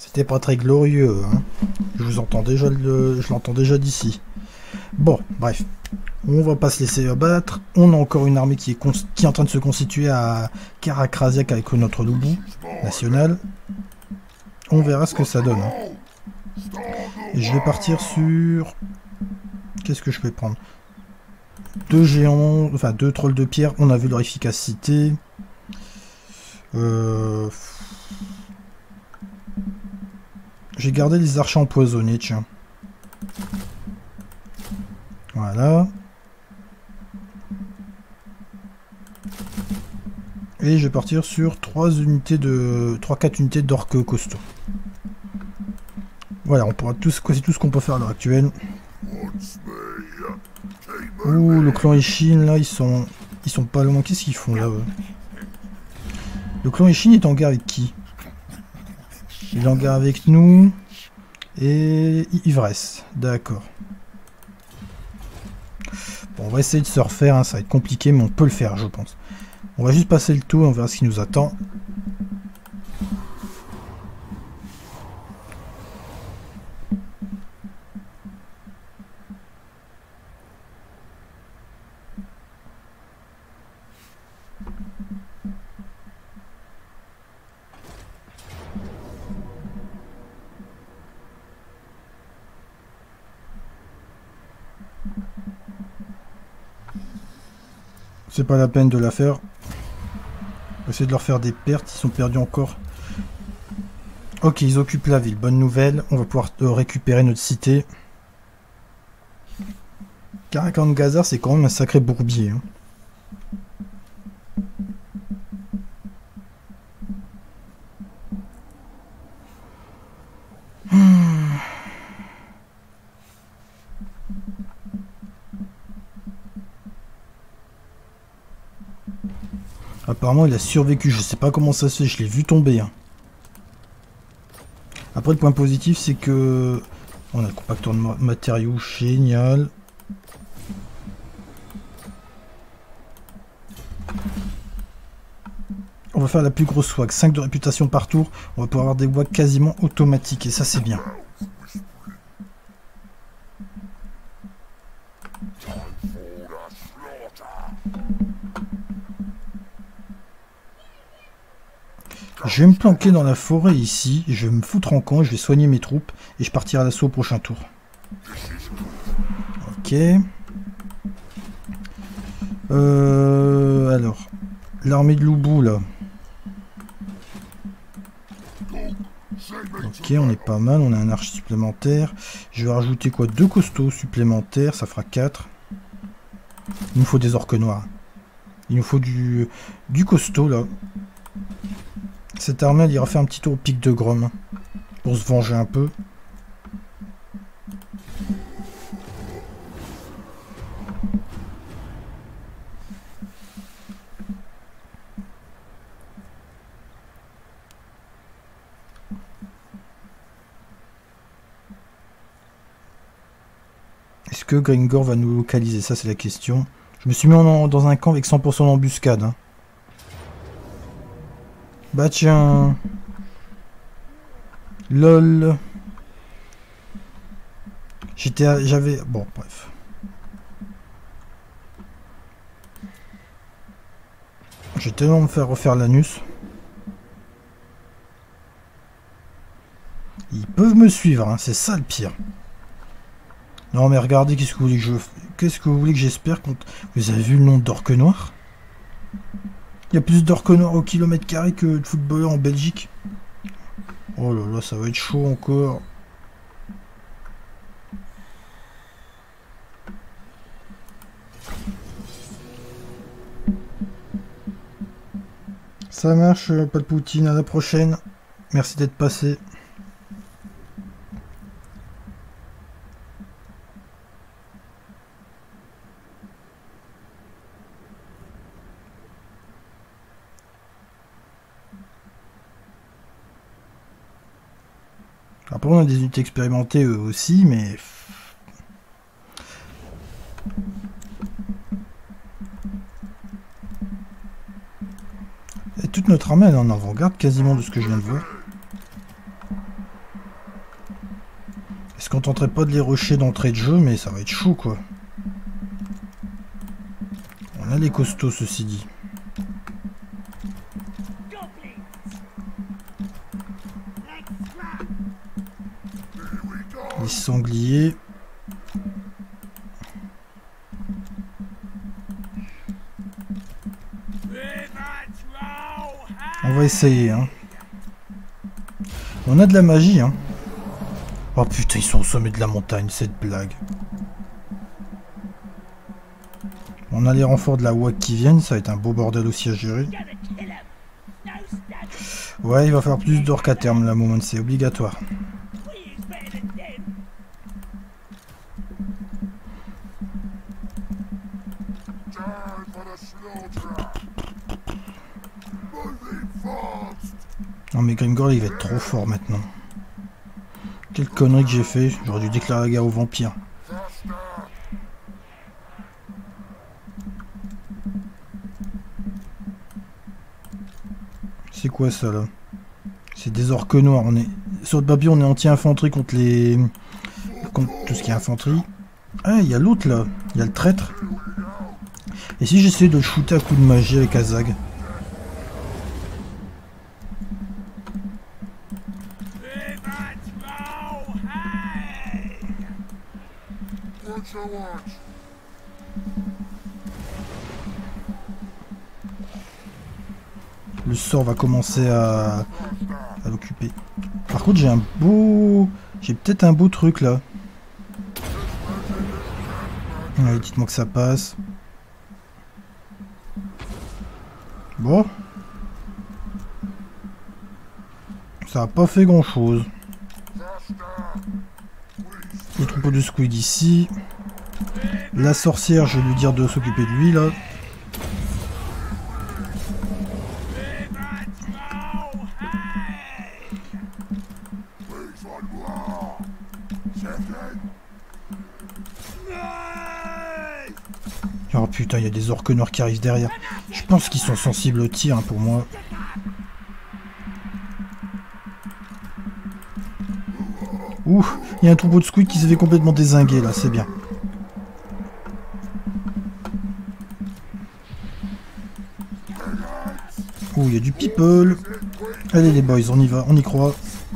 C'était pas très glorieux, hein. Je l'entends déjà d'ici. Bon, bref. On va pas se laisser abattre. On a encore une armée qui est en train de se constituer à Karakrasiak avec notre loup national. On verra ce que ça donne. Hein. Et je vais partir sur... Qu'est-ce que je vais prendre? 2 géants, enfin 2 trolls de pierre. On a vu leur efficacité. J'ai gardé les archers empoisonnés, tiens. Voilà. Et je vais partir sur 3-4 unités d'orques costauds. Voilà, on pourra c'est tout ce qu'on peut faire à l'heure actuelle. Ouh, le clan Ishin, là, ils sont pas loin. Qu'est-ce qu'ils font, là, eux? Le clan Ishin est en guerre avec qui? Il est en guerre avec nous. Et Ivresse, d'accord. Bon, on va essayer de se refaire, hein. Ça va être compliqué, mais on peut le faire, je pense. On va juste passer le tour et on verra ce qui nous attend. C'est pas la peine de la faire. On va essayer de leur faire des pertes. Ils sont perdus encore. Ok, ils occupent la ville. Bonne nouvelle. On va pouvoir récupérer notre cité. Karakan Gazar, c'est quand même un sacré bourbier. Hein. Apparemment, il a survécu. Je sais pas comment ça se fait. Je l'ai vu tomber. Hein. Après, le point positif, c'est que... On a le compacteur de matériaux. Génial. On va faire la plus grosse WAG. 5 de réputation par tour. On va pouvoir avoir des WAG quasiment automatiques. Et ça, c'est bien. Je vais me planquer dans la forêt ici, je vais me foutre en camp, je vais soigner mes troupes et je partirai à l'assaut au prochain tour. Ok. Alors, l'armée de Loubou là. Ok, on est pas mal, on a un archer supplémentaire. Je vais rajouter quoi? 2 costauds supplémentaires, ça fera 4. Il nous faut des orques noirs. Il nous faut du costaud là. Cette armée, elle ira faire un petit tour au pic de Grom. Pour se venger un peu. Est-ce que Gringor va nous localiser? Ça, c'est la question. Je me suis mis dans un camp avec 100% d'embuscade. Hein. Bah tiens. LOL. J'avais... Bon, bref. Je vais tellement me faire refaire l'anus. Ils peuvent me suivre, hein, c'est ça le pire. Non mais regardez, qu'est-ce que vous voulez que j'espère quand... Vous avez vu le nombre d'orques noirs? Il y a plus d'orques noirs au kilomètre carré que de footballeurs en Belgique. Oh là là, ça va être chaud encore. Ça marche, pas de poutine, à la prochaine. Merci d'être passé. Après, on a des unités expérimentées eux aussi, mais... Et toute notre armée est en avant-garde quasiment de ce que je viens de voir. Est-ce qu'on tenterait pas de les rusher d'entrée de jeu, mais ça va être chaud quoi. On a les costauds ceci dit. Les sangliers. On va essayer hein. On a de la magie hein. Oh putain, ils sont au sommet de la montagne, cette blague. On a les renforts de la WAC qui viennent, ça va être un beau bordel aussi à gérer. Ouais, il va falloir plus d'orques à terme là, moment, c'est obligatoire. Non mais Grimgor il va être trop fort maintenant. Quelle connerie que j'ai fait, j'aurais dû déclarer la guerre aux vampires. C'est quoi ça là? C'est des orques noirs, on est... Sur le papier on est anti-infanterie contre les... contre tout ce qui est infanterie. Ah il y a l'autre là, il y a le traître. Et si j'essayais de le shooter à coup de magie avec Azag? Le sort va commencer à l'occuper. Par contre j'ai un beau... J'ai peut-être un beau truc là. Allez, dites-moi que ça passe. Bon. Ça a pas fait grand chose. Les troupeaux de squid ici. La sorcière, je vais lui dire de s'occuper de lui là. Oh putain, il y a des orques noirs qui arrivent derrière. Je pense qu'ils sont sensibles au tir hein, pour moi. Ouh, il y a un troupeau de squid qui s'est fait complètement dézinguer là, c'est bien. Ouh, il y a du people. Allez les boys, on y va, on y croit.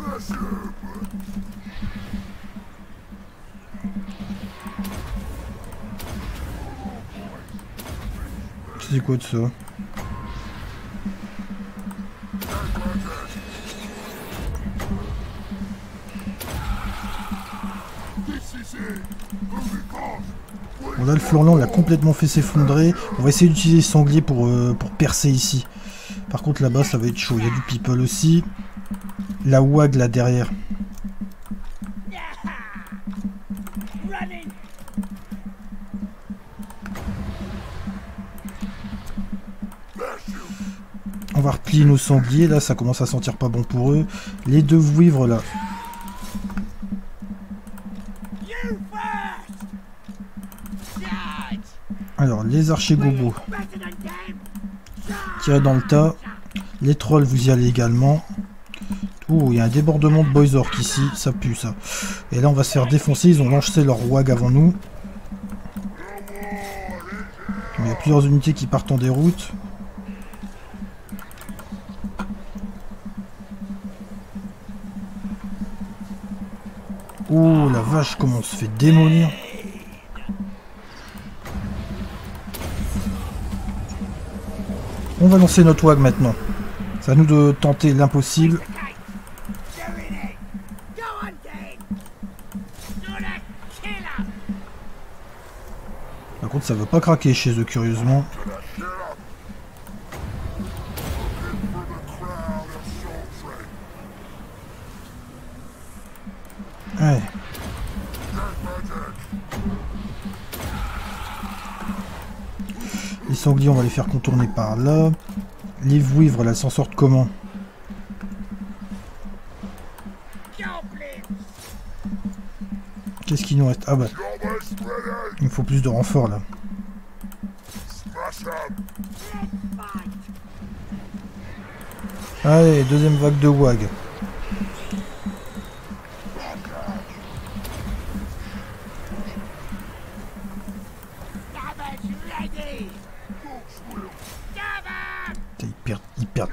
C'est quoi de ça? Bon là le Florlan l'a complètement fait s'effondrer. On va essayer d'utiliser les sangliers pour percer ici. Par contre là-bas ça va être chaud. Il y a du people aussi. La WAG là derrière. On va replier nos sangliers, là ça commence à sentir pas bon pour eux. Les deux vouivres là. Alors les archers gobos. Tirez dans le tas. Les trolls vous y allez également. Oh il y a un débordement de boys orcs ici, ça pue ça. Et là on va se faire défoncer, ils ont lancé leur WAG avant nous. Il y a plusieurs unités qui partent en déroute. Oh la vache, comment on se fait démolir. On va lancer notre WAG maintenant. C'est à nous de tenter l'impossible. Par contre ça veut pas craquer chez eux curieusement. Ouais. Les sangliers, on va les faire contourner par là. Les vouivres, là, s'en sortent comment? Qu'est-ce qu'il nous reste? Ah bah, il me faut plus de renforts, là. Allez, deuxième vague de WAG.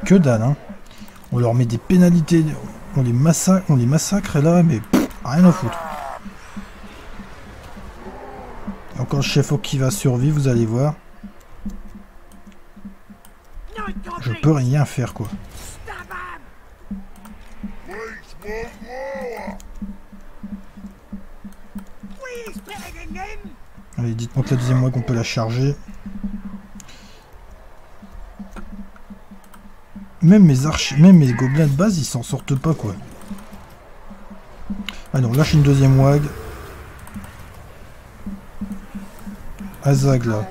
que dalle, hein. On leur met des pénalités, on les massacre là, mais pff, rien à foutre. Encore le chef qui va survivre, vous allez voir. Je peux rien faire, quoi. Allez, dites-moi que la deuxième vague, on peut la charger. Même mes gobelins de base, ils s'en sortent pas, quoi. Ah non, lâche une deuxième wag. Azag, là.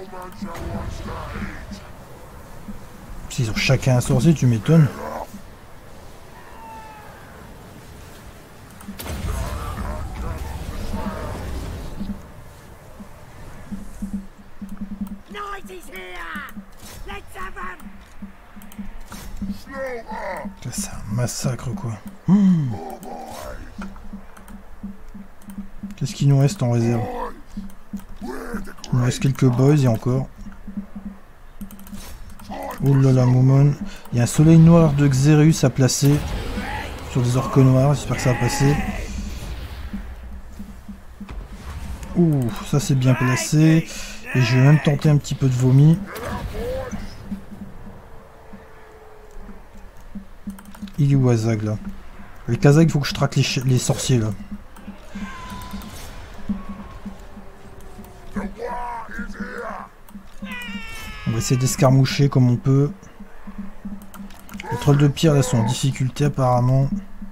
S'ils ont chacun un sorcier, tu m'étonnes. C'est un massacre, quoi. Qu'est-ce qu'il nous reste en réserve? Il nous reste quelques boys et encore. Oh là là, Moumon. Il y a un soleil noir de Xerius à placer sur des orques noirs. J'espère que ça va passer. Ouh, ça c'est bien placé. Et je vais même tenter un petit peu de vomi. Il est où Azag là? Avec Azag, il faut que je traque les sorciers là. On va essayer d'escarmoucher comme on peut. Les trolls de pierre là sont en difficulté apparemment.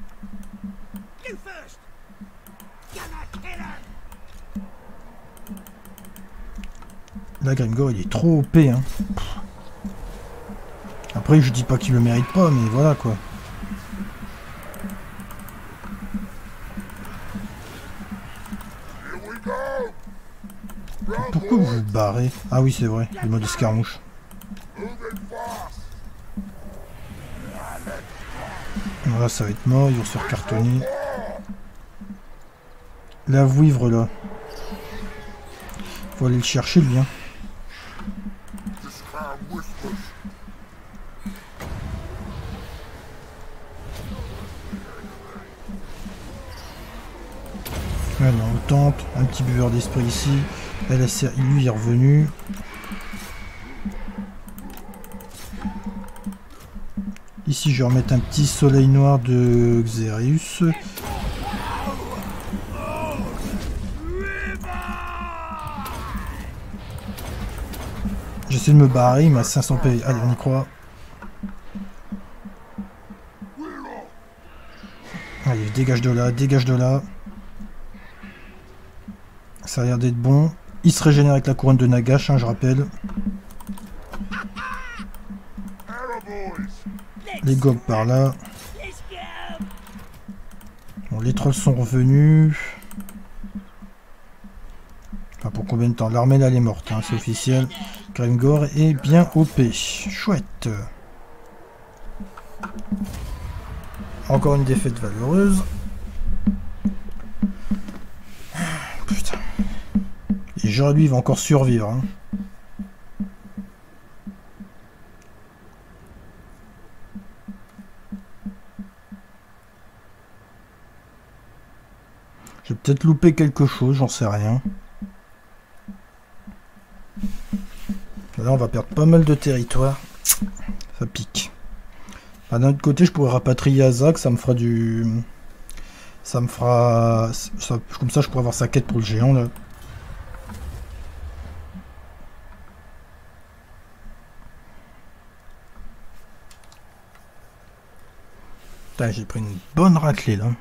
Là Grimgor il est trop OP hein. Après je dis pas qu'il le mérite pas mais voilà quoi. Pourquoi vous vous barrez? Ah oui c'est vrai, le mode escarmouche. Voilà ça va être mort, ils vont se faire cartonner. La vouivre là. Faut aller le chercher lui hein. Alors on tente, un petit buveur d'esprit ici. LSR, lui est revenu. Ici je vais remettre un petit soleil noir de Xerius. J'essaie de me barrer, il m'a 500 PV. Allez, on y croit. Allez, dégage de là, dégage de là. Ça a l'air d'être bon. Il se régénère avec la couronne de Nagash, hein, je rappelle. Les gobs par là. Bon, les trolls sont revenus. Enfin, pour combien de temps? L'armée là, elle est morte, hein, c'est officiel. Grimgor est bien OP. Chouette. Encore une défaite valeureuse. Putain. Et genre lui il va encore survivre. Hein. J'ai peut-être loupé quelque chose, j'en sais rien. Là on va perdre pas mal de territoire. Ça pique. D'un autre côté je pourrais rapatrier Azag, ça me fera du... Ça me fera... Comme ça je pourrais avoir sa quête pour le géant là. Putain j'ai pris une bonne raclée là.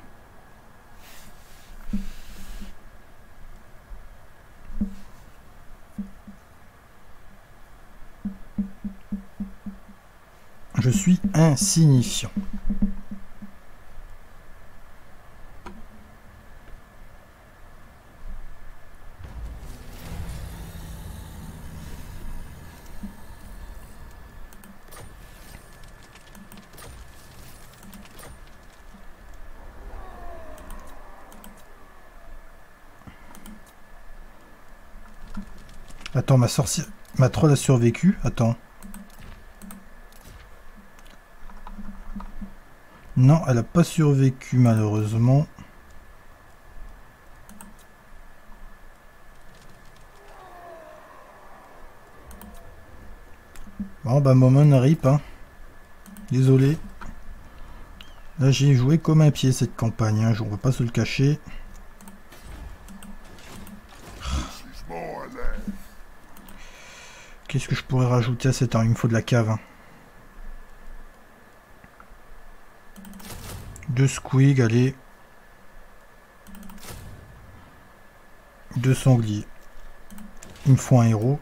Je suis insignifiant. Attends, ma sorcière... Ma troll a survécu. Attends. Non, elle a pas survécu malheureusement. Bon bah Momon rip hein. Désolé. Là j'ai joué comme un pied cette campagne, hein. On va pas se le cacher. Qu'est-ce que je pourrais rajouter à cette arme? Il me faut de la cave. Hein. 2 squig, allez. 2 sangliers. Il me faut un héros.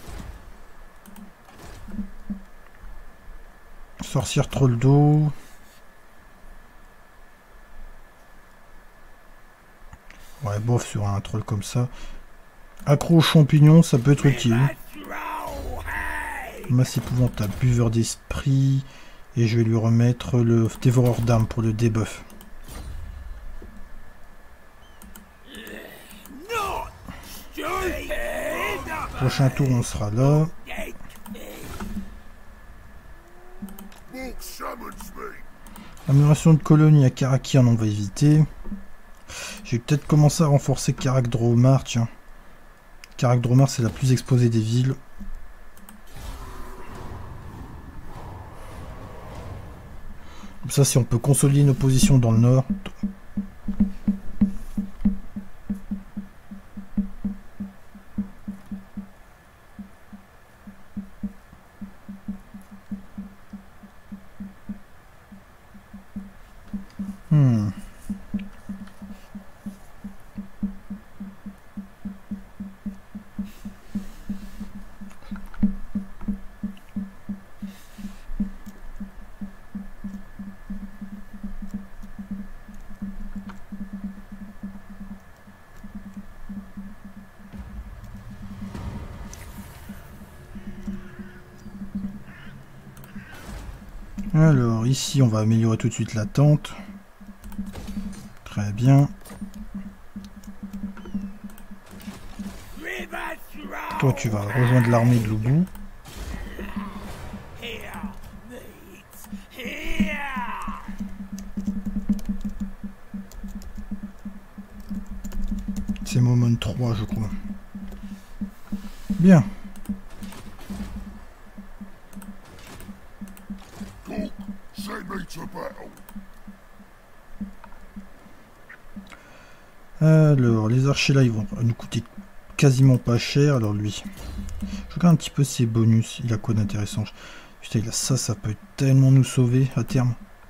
Sorcière troll d'eau. Ouais, bof, sur un troll comme ça. Accro aux champignons, ça peut être utile. Masse épouvantable, buveur d'esprit. Et je vais lui remettre le dévoreur d'âme pour le debuff. Prochain tour, on sera là. Amélioration de colonie à Karakian, on va éviter. J'ai peut-être commencé à renforcer Karak Dromar, tiens. Karak Dromar, c'est la plus exposée des villes. Comme ça, si on peut consolider nos positions dans le nord. Alors ici on va améliorer tout de suite la tente. Très bien. Toi tu vas rejoindre l'armée de Loubou. C'est Momon 3 je crois. Bien. Alors, les archers là, ils vont nous coûter quasiment pas cher. Alors lui, je regarde un petit peu ses bonus. Il a quoi d'intéressant? Putain, il a ça, ça peut tellement nous sauver à terme.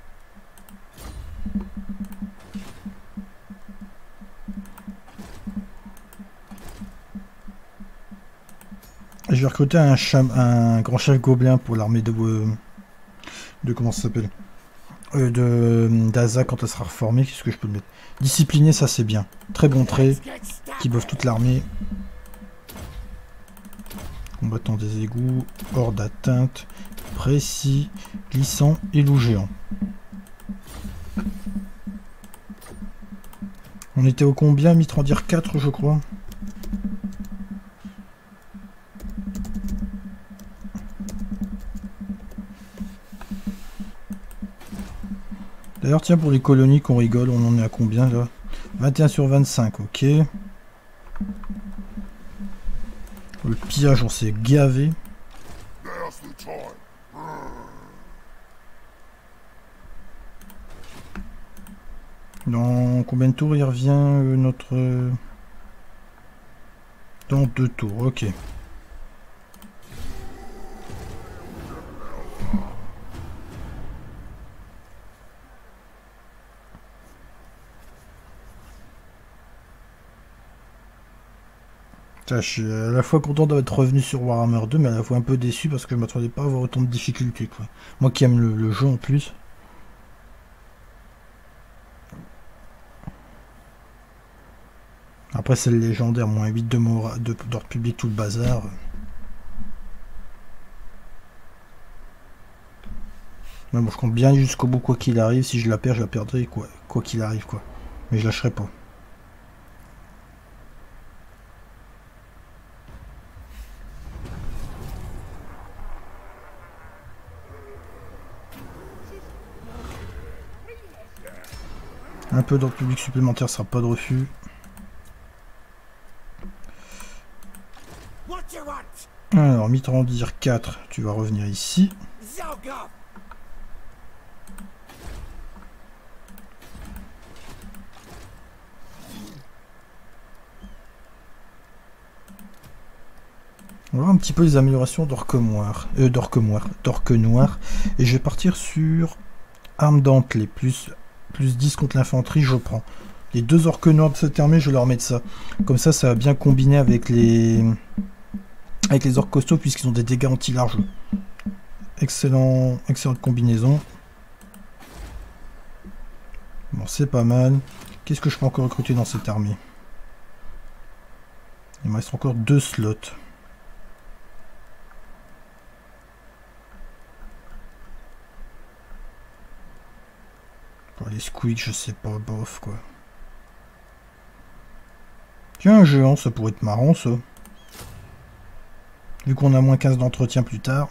Je vais recruter un grand chef gobelin pour l'armée de comment ça s'appelle, d'Aza quand elle sera reformée. Qu'est-ce que je peux le mettre? Discipliné, ça c'est bien. Très bon trait qui buff toute l'armée. Combattant des égouts, hors d'atteinte, précis, glissant et loup géant. On était au combien? Mitrandir 4 je crois. D'ailleurs, tiens, pour les colonies qu'on rigole, on en est à combien là? 21 sur 25, ok. Le pillage, on s'est gavé. Dans combien de tours il revient notre... Dans 2 tours, ok. Je suis à la fois content d'être revenu sur Warhammer 2, mais à la fois un peu déçu parce que je m'attendais pas à avoir autant de difficultés, quoi. Moi qui aime le jeu en plus. Après c'est le légendaire, moins 8 d'ordre public, tout le bazar. Mais bon, je compte bien jusqu'au bout quoi qu'il arrive. Si je la perds, je la perdrai quoi qu'il arrive, quoi. Mais je lâcherai pas. Un peu d'ordre public supplémentaire, ça sera pas de refus. Alors, Mitrandir 4, tu vas revenir ici. On va voir un petit peu les améliorations d'orque noir. Et je vais partir sur arme dentelée, plus 10 contre l'infanterie, je prends. Les deux orques noirs de cette armée, je vais leur mettre ça. Comme ça, ça va bien combiner avec les orques costauds, puisqu'ils ont des dégâts anti-large. Excellente combinaison. Bon, c'est pas mal. Qu'est-ce que je peux encore recruter dans cette armée? Il me reste encore 2 slots. Pour les squeaks, je sais pas, bof quoi. Tiens, un géant, ça pourrait être marrant ça. Vu qu'on a moins 15 d'entretien plus tard.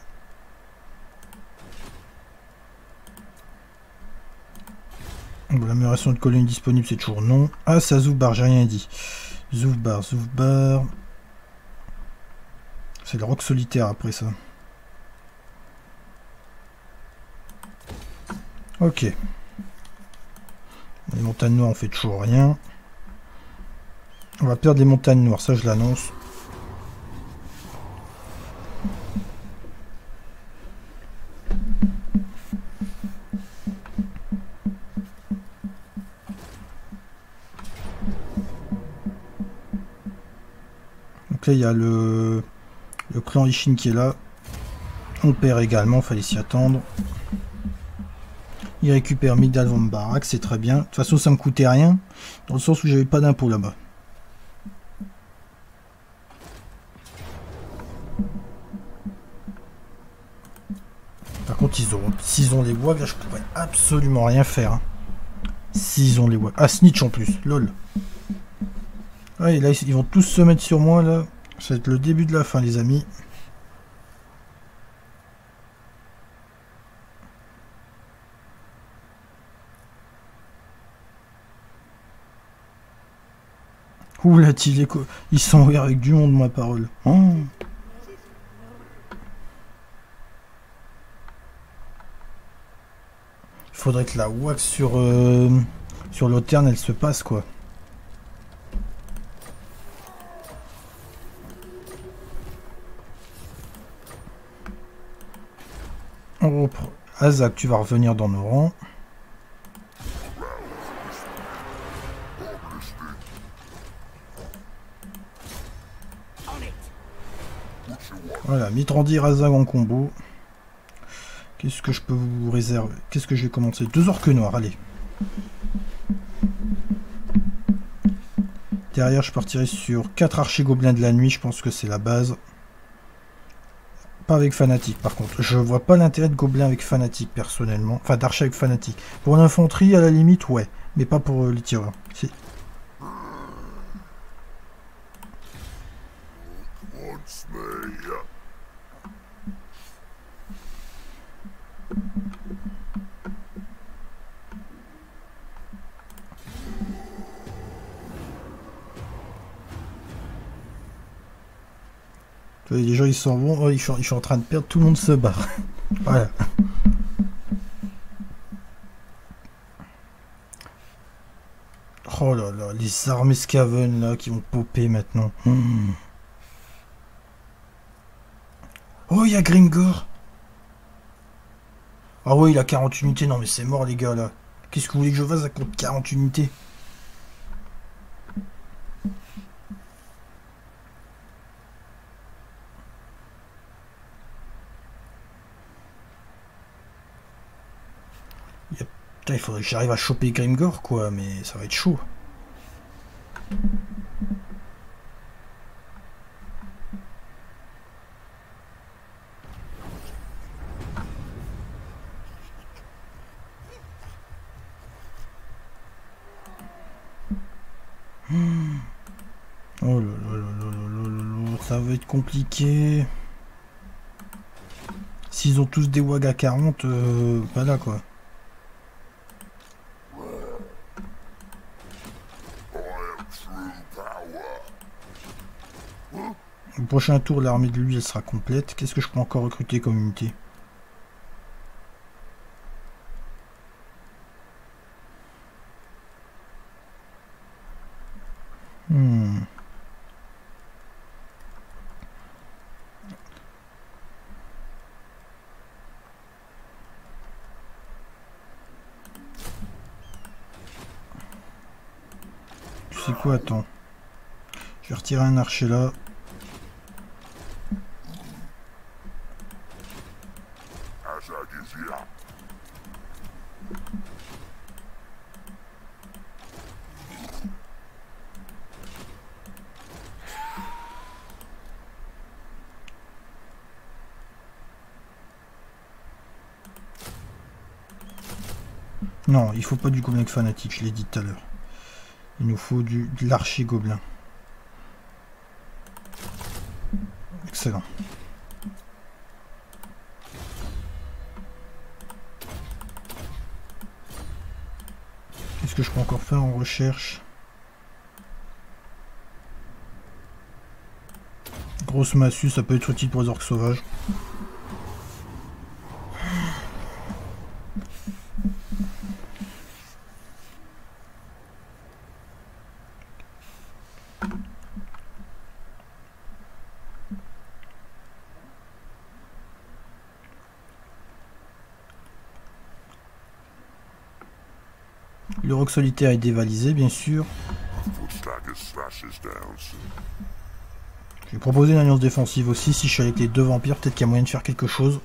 Bon, l'amélioration de colonie disponible, c'est toujours non. Ah, ça Zoufbar, j'ai rien dit. Zoufbar. C'est le roc solitaire après ça. Ok. Les montagnes noires, on fait toujours rien. On va perdre les montagnes noires, ça je l'annonce. Donc là, il y a le clan Ishin qui est là. On perd également, fallait s'y attendre. Il récupère Migdal von Barak, c'est très bien. De toute façon, ça me coûtait rien, dans le sens où j'avais pas d'impôt là-bas. Par contre, s'ils ont les wags, là, je pourrais absolument rien faire. Hein. S'ils ont les wags. Ah, snitch en plus, lol. Ouais, là, ils vont tous se mettre sur moi, là. Ça va être le début de la fin, les amis. Ouh là, ils sont avec du monde, ma parole. Oh. Il faudrait que la wax sur l'Auterne, elle se passe, quoi. On reprend. Azak, tu vas revenir dans nos rangs. Voilà, Mitrandir, Azag en combo. Qu'est-ce que je peux vous réserver? Qu'est-ce que je vais commencer? 2 orques noirs, allez. Derrière, je partirai sur 4 archers gobelins de la nuit, je pense que c'est la base. Pas avec fanatique, par contre. Je vois pas l'intérêt de gobelins avec fanatique, personnellement. Enfin, d'archers avec fanatique. Pour l'infanterie, à la limite, ouais. Mais pas pour les tireurs. Si. Les gens ils s'en vont, oh, je suis en train de perdre, tout le monde se barre. Voilà. Oh là là, les armées Skaven là qui vont popper maintenant. Oh, il y a Grimgor. Ah ouais, il a 40 unités, non mais c'est mort les gars là. Qu'est-ce que vous voulez que je fasse à compte 40 unités? Putain, il faudrait que j'arrive à choper Grimgor, quoi, mais ça va être chaud. Oh là là là là là là là, ça va être compliqué. S'ils ont tous des WAG à 40, voilà quoi. Au prochain tour, l'armée de lui, elle sera complète. Qu'est-ce que je peux encore recruter comme unité? Tu sais quoi, attends. Je vais retirer un archer là. Non, il faut pas du gobelin fanatique, je l'ai dit tout à l'heure. Il nous faut de l'archer gobelin. Excellent. Qu'est-ce que je peux encore faire en recherche? Grosse massue, ça peut être utile pour les orques sauvages. Le roc solitaire est dévalisé, bien sûr. Je vais proposer une alliance défensive aussi. Si je suis avec les deux vampires, peut-être qu'il y a moyen de faire quelque chose.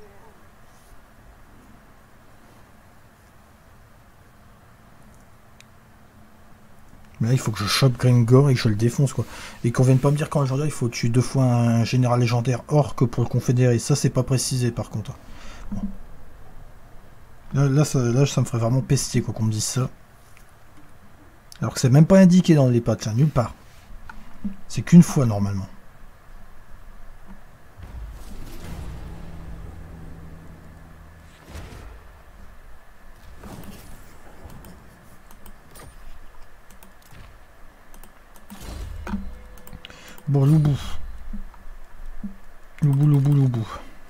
Mais là, il faut que je chope Grimgor et que je le défonce, quoi. Et qu'on vienne pas me dire qu'en légendaire, il faut tuer 2 fois un général légendaire orc pour le confédérer. Ça, c'est pas précisé, par contre. Bon. Là, ça me ferait vraiment pester, quoi, qu'on me dise ça. Alors que c'est même pas indiqué dans les patchs, hein, nulle part. C'est qu'une fois, normalement. Bon, Loubou. Loubou.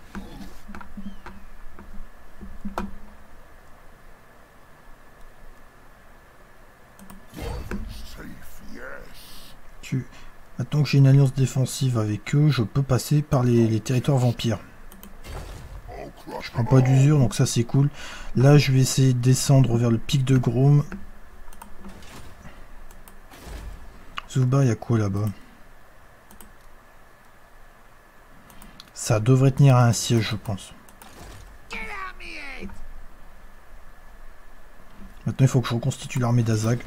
Maintenant que j'ai une alliance défensive avec eux, je peux passer par les territoires vampires. Je prends pas d'usure, donc ça c'est cool. Là, je vais essayer de descendre vers le pic de Grom. Zuba, il y a quoi là-bas? Ça devrait tenir à un siège, je pense. Maintenant, il faut que je reconstitue l'armée d'Azag.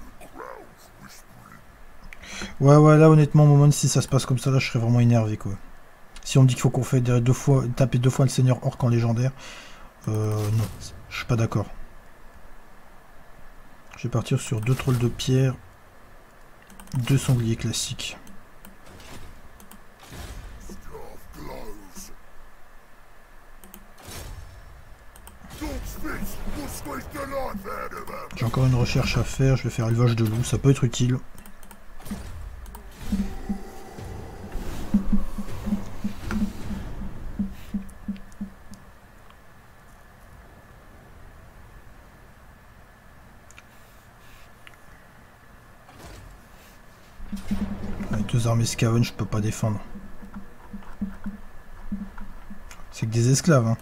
Ouais, là, honnêtement, au moment si ça se passe comme ça, là, je serais vraiment énervé, quoi. Si on me dit qu'il faut qu'on fait taper 2 fois le seigneur orc en légendaire, non, je suis pas d'accord. Je vais partir sur 2 trolls de pierre, 2 sangliers classiques. J'ai encore une recherche à faire, je vais faire élevage de loups, ça peut être utile. Avec 2 armées Scaven, je peux pas défendre. C'est que des esclaves, hein.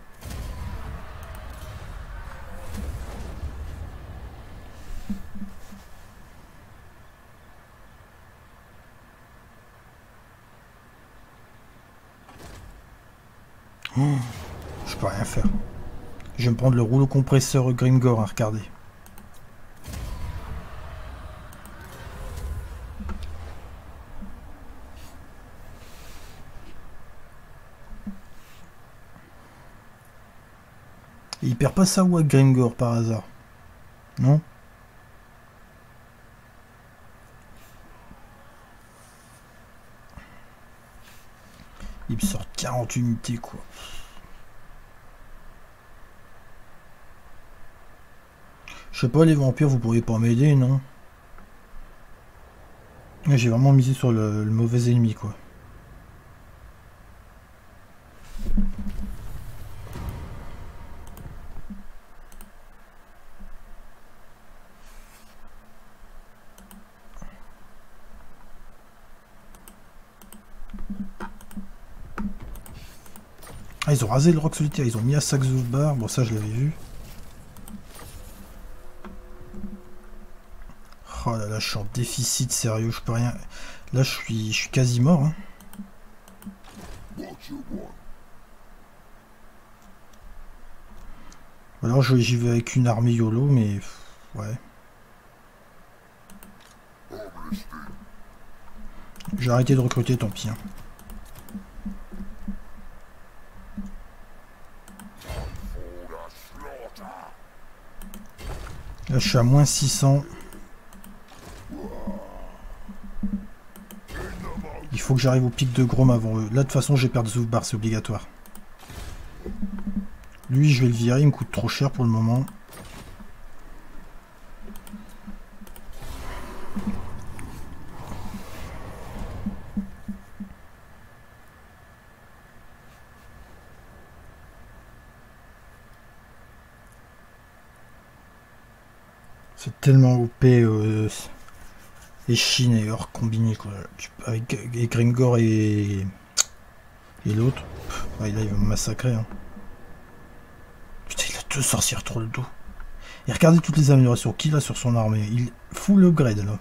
Oh, je peux rien faire. Je vais me prendre le rouleau compresseur Grimgor, hein, regardez. Et il perd pas sa voix Grimgor par hasard. Non? Il me sort 40 unités, quoi. Je sais pas, les vampires, vous pourriez pas m'aider, non? J'ai vraiment misé sur le mauvais ennemi, quoi. Ah, ils ont rasé le roc solitaire, ils ont mis à sac Zufbar. Bon, ça, je l'avais vu. Oh là là, je suis en déficit, sérieux, je peux rien... Là, je suis quasi mort, hein. Alors, j'y vais avec une armée YOLO, mais... Ouais. J'ai arrêté de recruter, tant pis, hein. Là, je suis à moins 600. Il faut que j'arrive au pic de Grom avant eux. Là, de toute façon, je vais perdre Zufbar, c'est obligatoire. Lui, je vais le virer, il me coûte trop cher pour le moment. C'est tellement OP et Chine et Or combiné quoi. Avec Grimgor et l'autre. Ouais, là il va me massacrer. Hein. Putain, il a deux sorcières trop le dos. Et regardez toutes les améliorations qu'il a sur son armée. Il full upgrade là.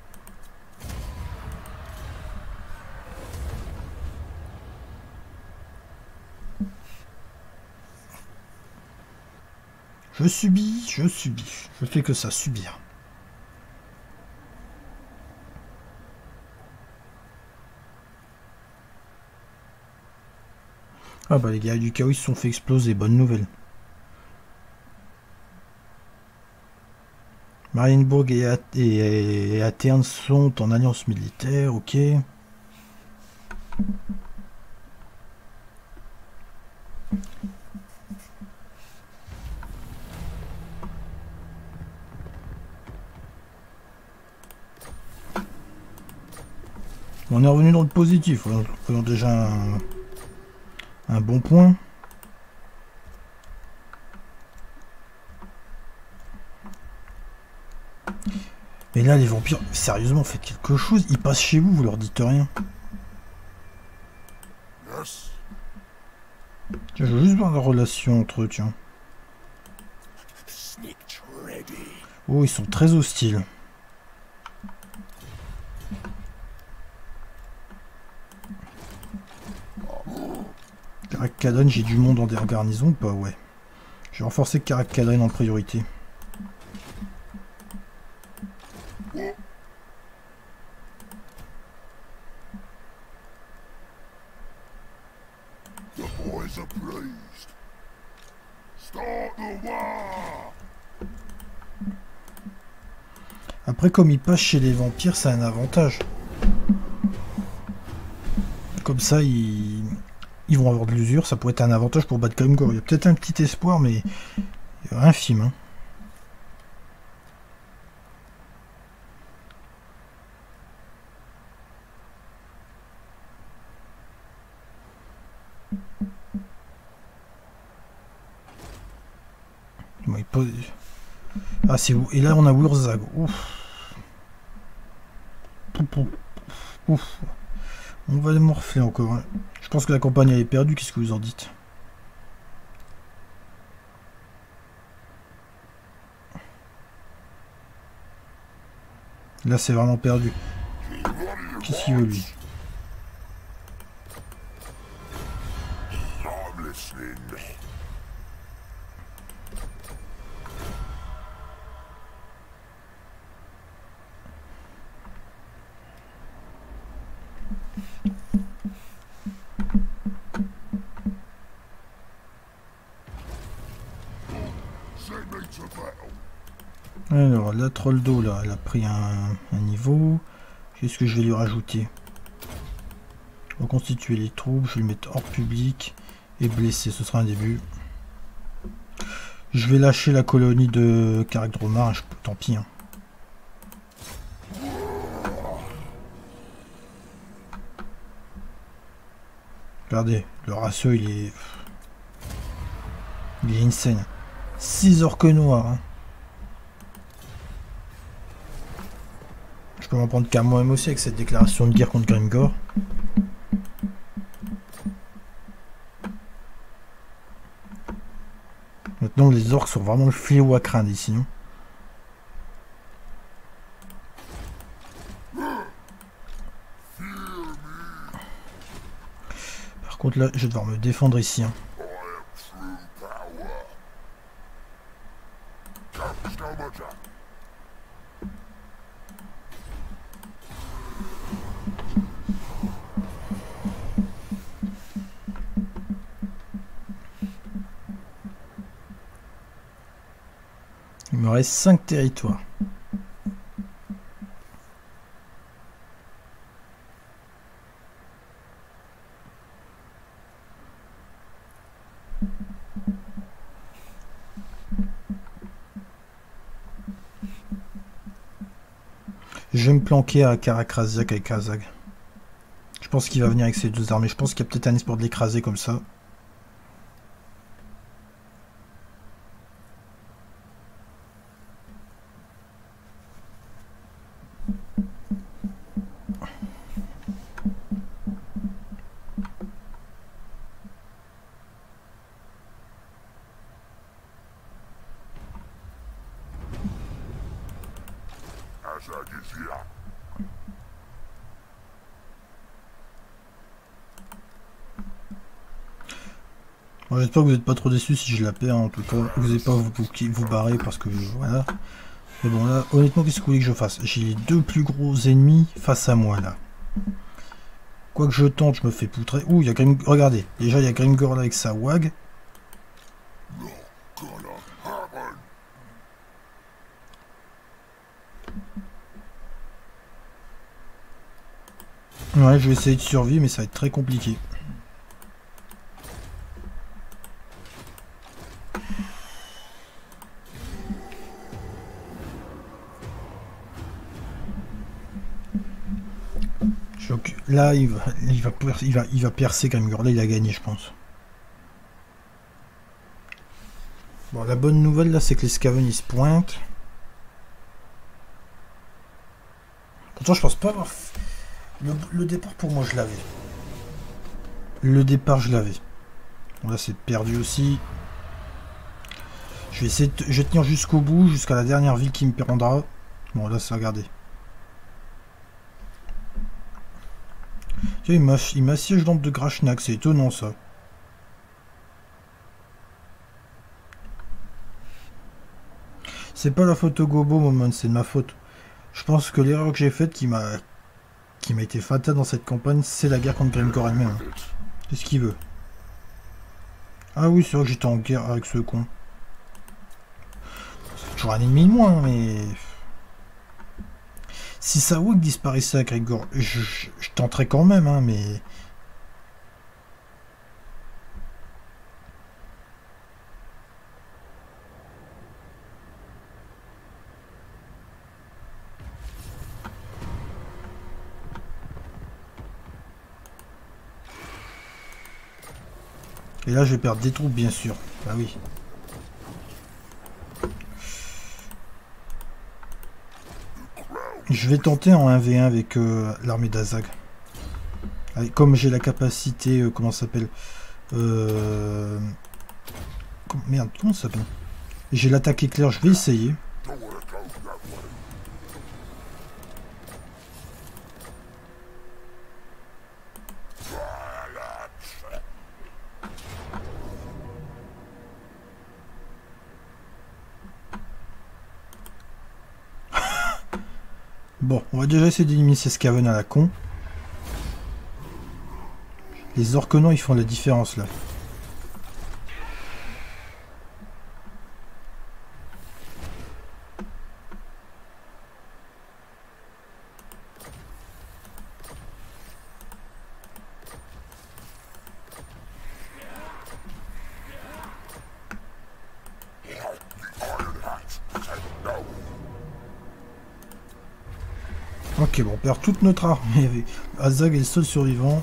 Je subis, je subis. Je fais que ça, subir. Ah bah les gars du chaos ils se sont fait exploser, bonne nouvelle. Marienburg et Atherne sont en alliance militaire, ok. On est revenu dans le positif, on a déjà un bon point. Mais là les vampires, sérieusement faites quelque chose, ils passent chez vous, vous leur dites rien. Tiens, je veux juste voir la relation entre eux, tiens. Oh, ils sont très hostiles. Karak-Kadon, j'ai du monde en garnison ou pas? Ouais. Je vais renforcer Karak-Kadon en priorité. Après, comme ils passent chez les vampires, c'est un avantage. Comme ça, ils vont avoir de l'usure, ça pourrait être un avantage pour battre Grimgor. Il y a peut-être un petit espoir, mais infime. Hein. Bon, il pose... Ah, c'est où? Et là, on a Wurzag. Ouf. Ouf. On va les morfler encore. Hein. Je pense que la campagne elle est perdue. Qu'est-ce que vous en dites? Là, c'est vraiment perdu. Qu'est-ce qu'il veut, lui? Alors, la troll d'eau, là, elle a pris un niveau. Qu'est-ce que je vais lui rajouter? Reconstituer les troupes, je vais le mettre hors public et blessé, ce sera un début. Je vais lâcher la colonie de Karak-Dromar, tant pis. Hein. Regardez, le ratio il est insane. 6 orques noirs. Hein. Je peux m'en prendre qu'à moi-même aussi avec cette déclaration de guerre contre Grimgor. Non, les orques sont vraiment le fléau à craindre ici. Hein. Par contre là, je vais devoir me défendre ici. Hein. Il me reste 5 territoires. Je vais me planquer à Karakrasiak avec Kazag. Je pense qu'il va venir avec ses 2 armées. Je pense qu'il y a peut-être un espoir de l'écraser comme ça. Bon, j'espère que vous n'êtes pas trop déçus si je la perds, en tout cas. Vous n'allez pas vous barrer parce que voilà. Mais bon là, honnêtement, qu'est-ce que vous voulez que je fasse? J'ai les 2 plus gros ennemis face à moi là. Quoi que je tente, je me fais poutrer. Ouh, il y a Grim... Regardez, déjà il y a Grimgor là avec sa wag. Ouais, je vais essayer de survivre, mais ça va être très compliqué. Là, il va percer Grimgor. Là, il a gagné, je pense. Bon, la bonne nouvelle, là, c'est que les Skaven, ils se pointent. Pourtant, je pense pas avoir... Le départ, pour moi, je l'avais. Le départ, je l'avais. Bon, là, c'est perdu aussi. Je vais essayer de... Je vais tenir jusqu'au bout, jusqu'à la dernière ville qui me prendra. Bon, là, ça, regardez. Tiens, il m'assiège dans de Grashnak, c'est étonnant, ça. C'est pas la faute au Gobo, Moment, c'est de ma faute. Je pense que l'erreur que j'ai faite qui m'a été fatale dans cette campagne, c'est la guerre contre Grimgor elle-même. Hein. Qu'est-ce qu'il veut? Ah oui, c'est vrai que j'étais en guerre avec ce con. C'est toujours un ennemi de moins, mais... Si Sawak disparaissait à Grimgor, je tenterais quand même, hein, mais... Et là, je vais perdre des troupes, bien sûr. Bah oui. Je vais tenter en 1v1 avec l'armée d'Azag. Comme j'ai la capacité... comment ça s'appelle Merde, comment ça s'appelle? J'ai l'attaque éclair, je vais essayer. Bon, on va déjà essayer d'éliminer ces Skaven à la con. Les Orquenons, ils font la différence là. Ok, bon, on perd toute notre armée. Azag est le seul survivant.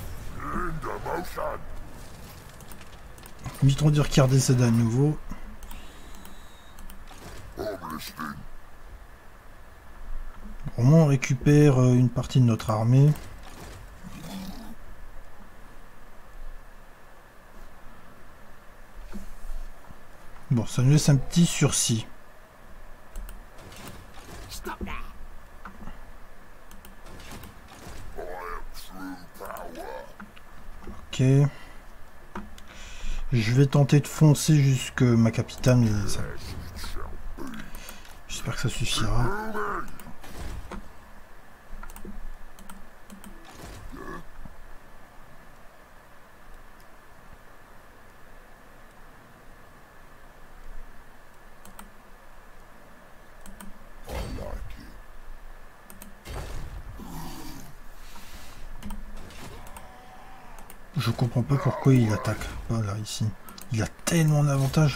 Mitrondir qui redécède à nouveau. Au moins on récupère une partie de notre armée. Bon, ça nous laisse un petit sursis. Ok. Je vais tenter de foncer jusque ma capitale, mais ça... J'espère que ça suffira. Je comprends pas pourquoi il attaque pas là, ici. Il a tellement d'avantages.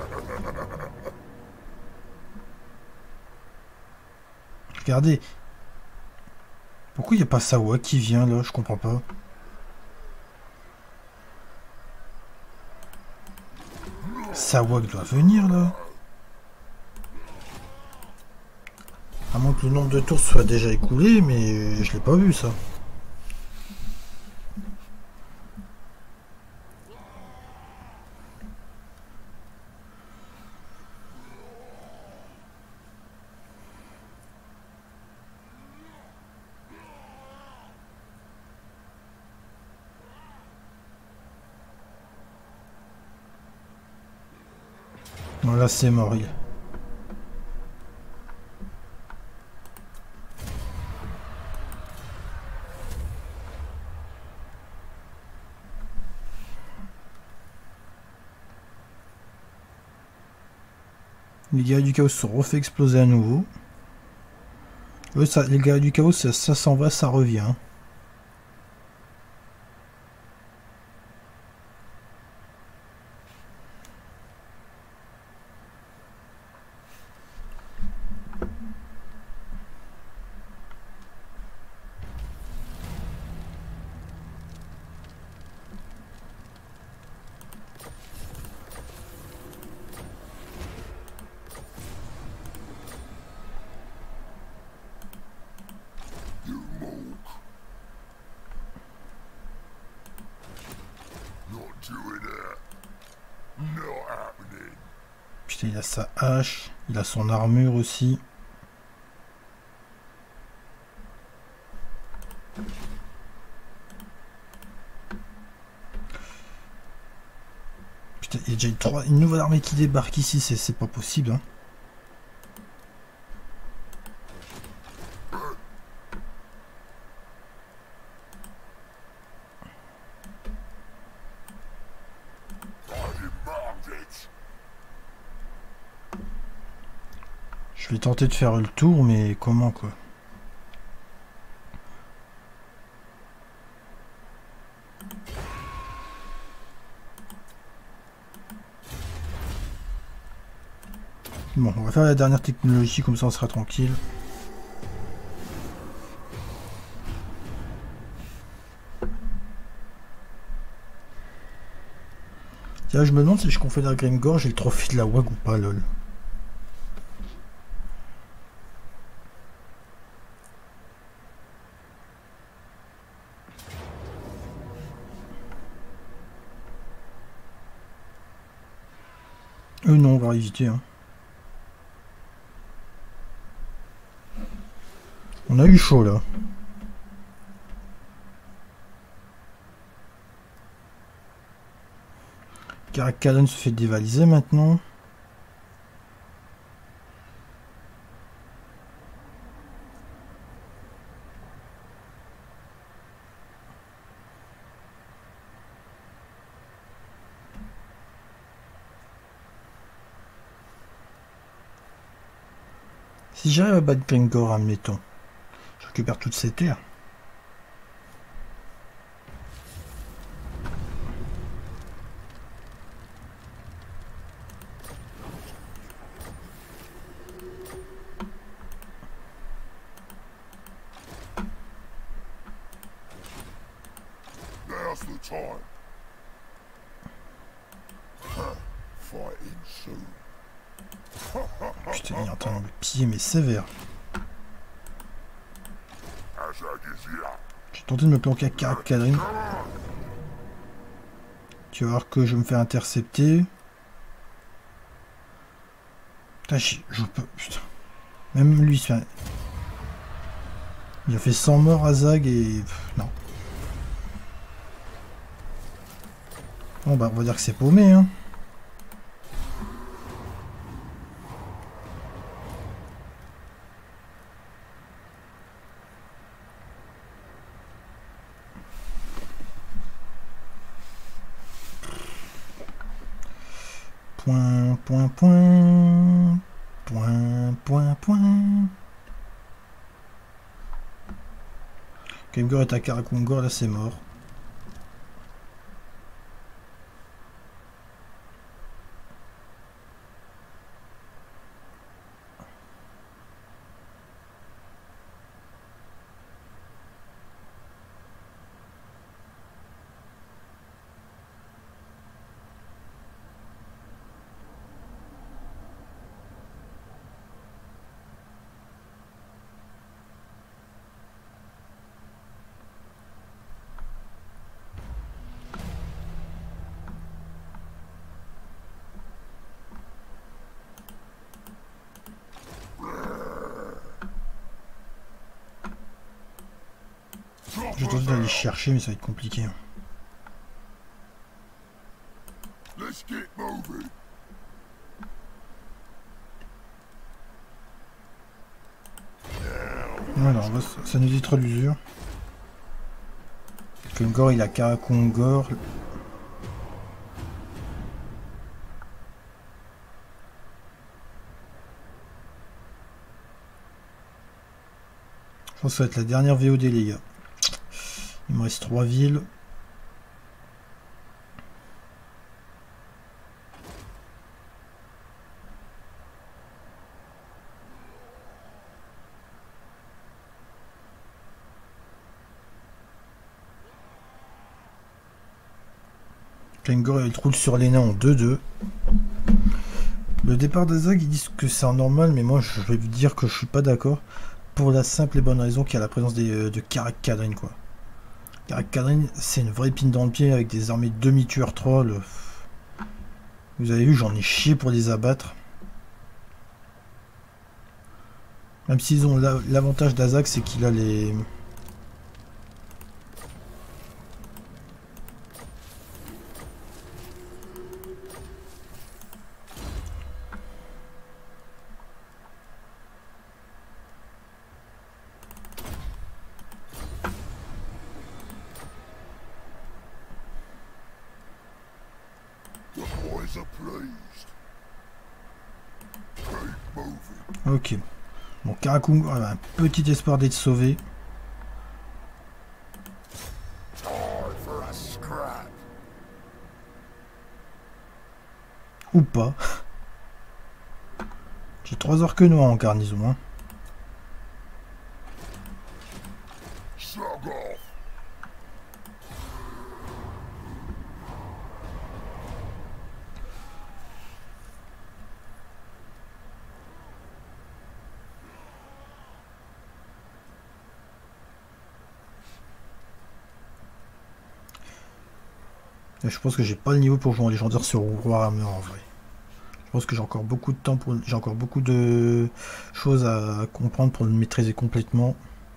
Regardez. Pourquoi il n'y a pas Sawa qui vient là? Je comprends pas. Sawa doit venir là. À moins que le nombre de tours soit déjà écoulé, mais je l'ai pas vu ça. Voilà, c'est mort. Les guerriers du chaos se sont refait exploser à nouveau. Eux, ça, les guerriers du chaos, ça s'en va, ça revient. Putain, il a sa hache, il a son armure aussi. Putain, il y a déjà une nouvelle armée qui débarque ici, c'est pas possible. Hein. Je vais tenter de faire le tour, mais comment quoi? Bon, on va faire la dernière technologie, comme ça on sera tranquille. Tiens, je me demande si je confère la Grimgore, j'ai le trophée de la WAG ou pas, lol. Non, on va éviter. Hein. On a eu chaud là. Karakalen se fait dévaliser maintenant. Si j'arrive à battre Grimgore, admettons, je récupère toutes ces terres. Putain, il est en train de me piller, mais sévère. J'ai tenté de me planquer à Karakalen. Tu vas voir que je me fais intercepter. Putain, je peux... Putain. Même lui, il a fait 100 morts à Zag et... non. Bon bah on va dire que c'est paumé, hein. Point, point, point. Point, point, point. Kemgor est à Karakungor, là c'est mort. Je dois aller chercher, mais ça va être compliqué. Voilà, ça nous évitera l'usure. Kemgor, il a Karakungor. Je pense que ça va être la dernière VOD, les gars. Il me reste 3 villes. Kemgor, il roule sur les nains en 2-2. Le départ d'Azag, ils disent que c'est normal, mais moi je vais vous dire que je suis pas d'accord. Pour la simple et bonne raison qu'il y a la présence de Karak Kadrin, quoi. Karak Kadrin, c'est une vraie pine dans le pied avec des armées demi-tueurs trolls. Vous avez vu, j'en ai chié pour les abattre. Même s'ils ont l'avantage d'Azag, c'est qu'il a les... Ok. Bon, Karakungor a un petit espoir d'être sauvé. Ou pas. J'ai 3 orques noirs en garnison. Hein. Et je pense que j'ai pas le niveau pour jouer en légendaire sur Warhammer en vrai. Je pense que j'ai encore beaucoup de temps pour... J'ai encore beaucoup de choses à comprendre pour le maîtriser complètement.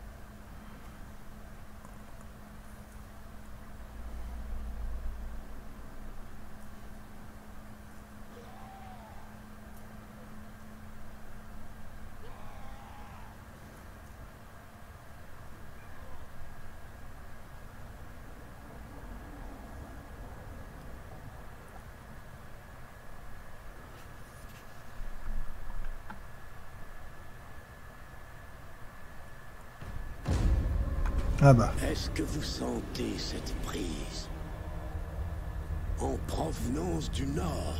Ah bah. Est-ce que vous sentez cette brise en provenance du nord?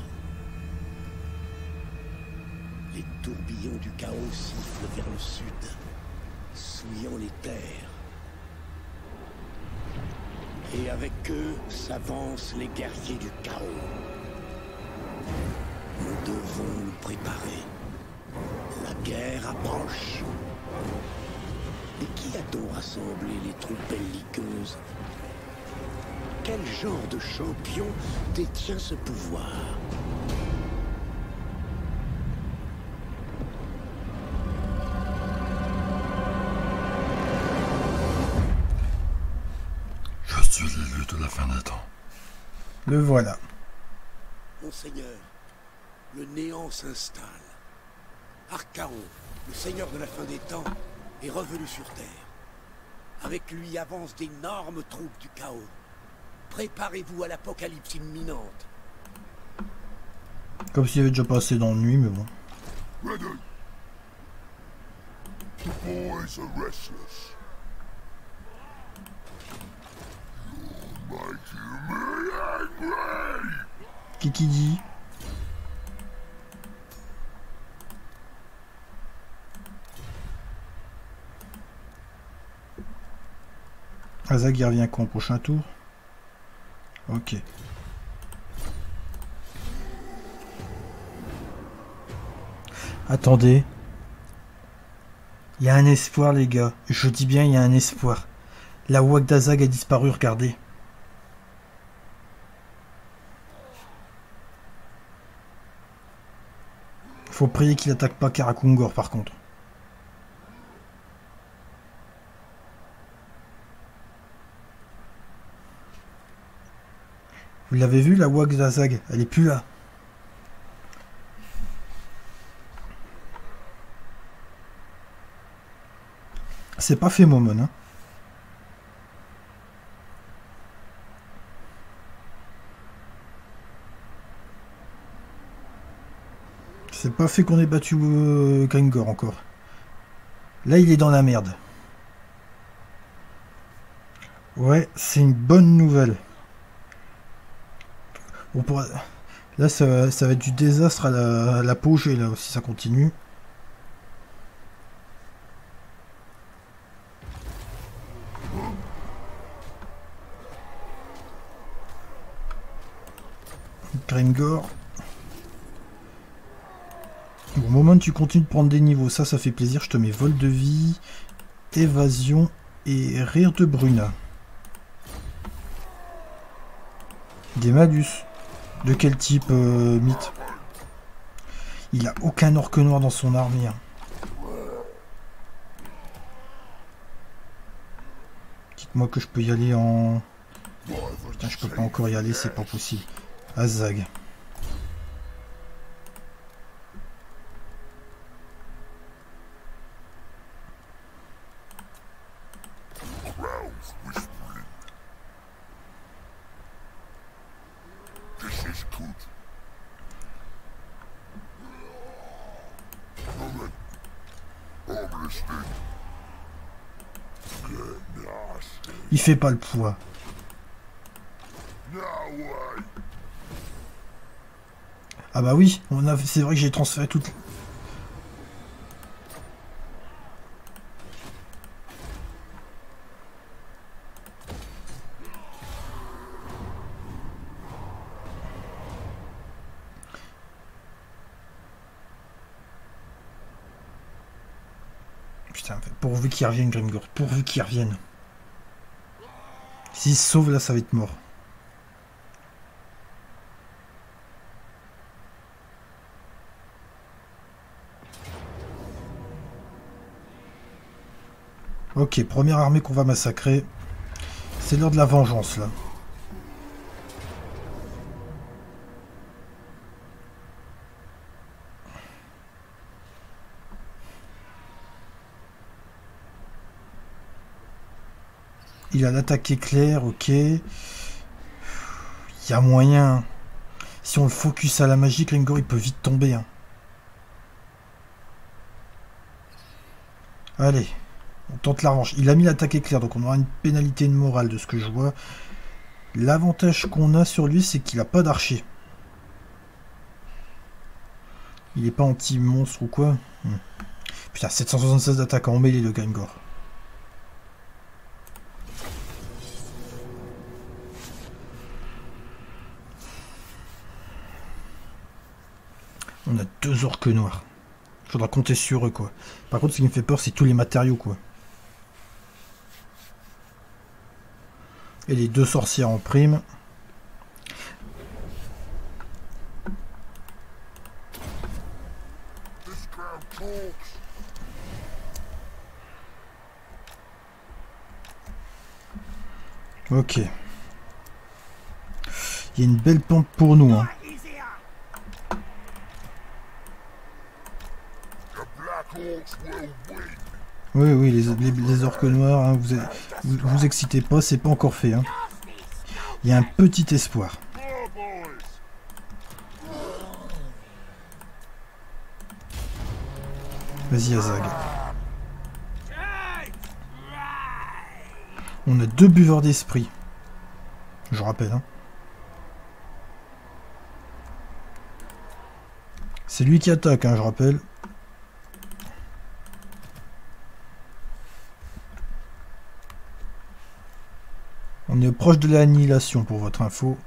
Les tourbillons du chaos sifflent vers le sud, souillant les terres. Et avec eux s'avancent les guerriers du chaos. Nous devons nous préparer. La guerre approche. Et qui a donc rassemblé les troupes belliqueuses? Quel genre de champion détient ce pouvoir? Le voilà. Monseigneur, le néant s'installe. Archaon, le seigneur de la fin des temps, est revenu sur Terre. Avec lui avancent d'énormes troupes du chaos. Préparez-vous à l'apocalypse imminente. Comme s'il avait déjà passé dans la nuit, mais bon. Ready. The boys are restless. You're making me angry. Qui dit? Azag il revient quand? Prochain tour? Ok. Attendez. Il y a un espoir, les gars. Je dis bien, il y a un espoir. La Wag d'Azag a disparu, regardez. Faut prier qu'il attaque pas Karakungor, par contre. Vous l'avez vu, la Wag d'Azag? Elle est plus là. C'est pas fait, Momon, hein. C'est pas fait qu'on ait battu Gringor encore. Là, il est dans la merde. Ouais, c'est une bonne nouvelle. On pourra... Là, ça va être du désastre à l'apogée, là, si ça continue. Gringor. Au moment où tu continues de prendre des niveaux, ça fait plaisir. Je te mets vol de vie, évasion et rire de Bruna. Des malus. De quel type, mythe? Il a aucun orque noir dans son armée. Hein. Dites-moi que je peux y aller en... Putain, je peux pas encore y aller, c'est pas possible. Azag. Il fait pas le poids. Ah bah oui, c'est vrai que j'ai transféré toutes... Putain, pourvu qu'il revienne, Grimgor, pourvu qu'il revienne. S'il se sauve, là, ça va être mort. Ok, première armée qu'on va massacrer. C'est l'heure de la vengeance, là. Il a l'attaque éclair, ok. Il y a moyen. Si on le focus à la magie, Gringor, il peut vite tomber. Hein. Allez. On tente la revanche. Il a mis l'attaque éclair, donc on aura une pénalité de morale de ce que je vois. L'avantage qu'on a sur lui, c'est qu'il n'a pas d'archer. Il n'est pas anti-monstre ou quoi. Putain, 776 d'attaque en mêlée de Gringor. On a 2 orques noirs. Faudra compter sur eux, quoi. Par contre, ce qui me fait peur, c'est tous les matériaux, quoi. Et les 2 sorcières en prime. Ok. Il y a une belle pente pour nous. Hein. Oui, oui, les orques noirs, hein, vous excitez pas, c'est pas encore fait. Hein. Il y a un petit espoir. Vas-y, Azag. On a 2 buveurs d'esprit. Je rappelle. Hein. C'est lui qui attaque, hein, je rappelle. On est proche de l'annihilation pour votre info.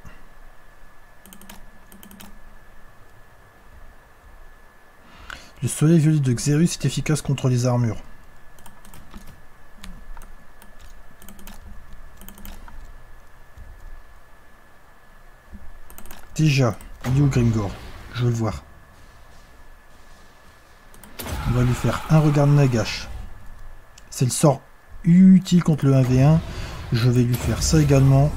Le soleil violet de Xerus est efficace contre les armures. Déjà, il est où Grimgor? Je veux le voir. On va lui faire un regard de Nagash. C'est le sort utile contre le 1v1. Je vais lui faire ça également.